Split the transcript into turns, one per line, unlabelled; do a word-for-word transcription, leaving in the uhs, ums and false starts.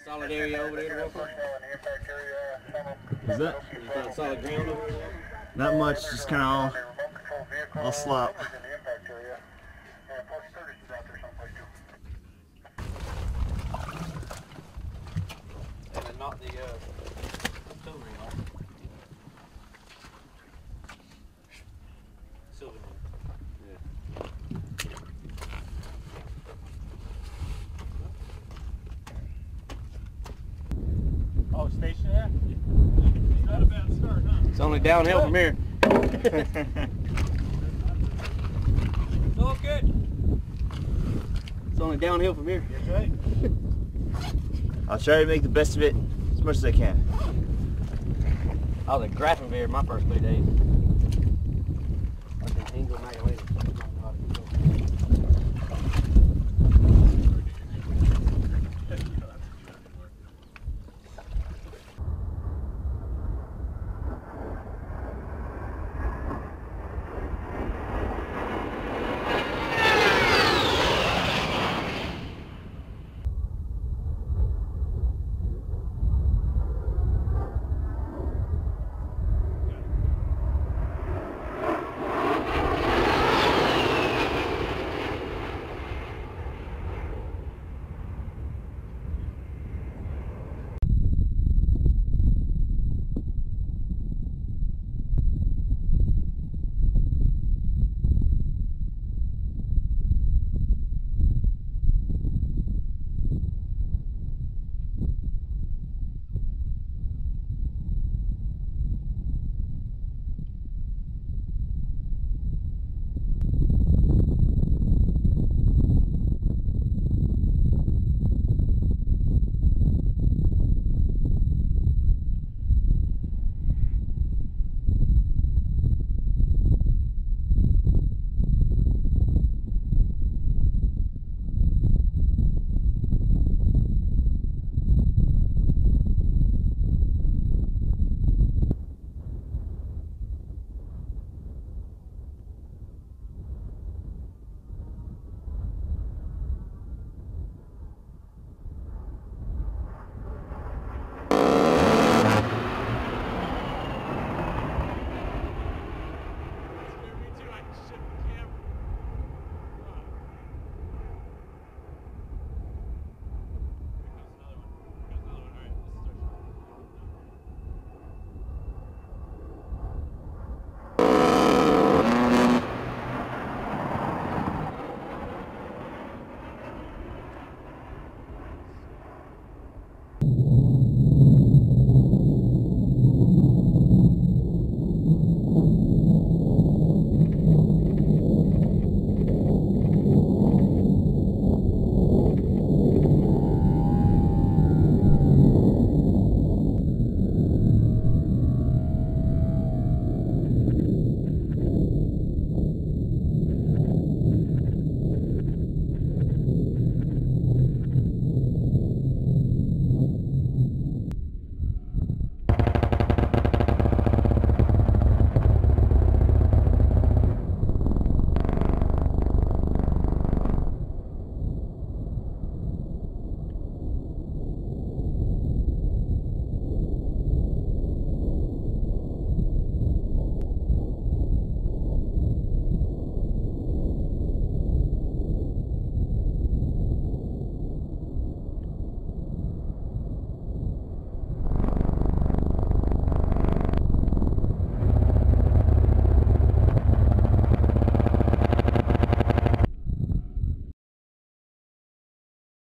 Solid area over there to work on?
Is that?
You found solid ground over there?
Not much, just kind of all, all slop.
And then not the uh, silvering off. Silvering. Yeah.
Oh, station there? It's not a bad start, huh?
It's only downhill from here.
It's all good.
It's only downhill from here.
That's right.
I'll try to make the best of it as much as I can.
I was at Grafenwehr my first three days. I think England,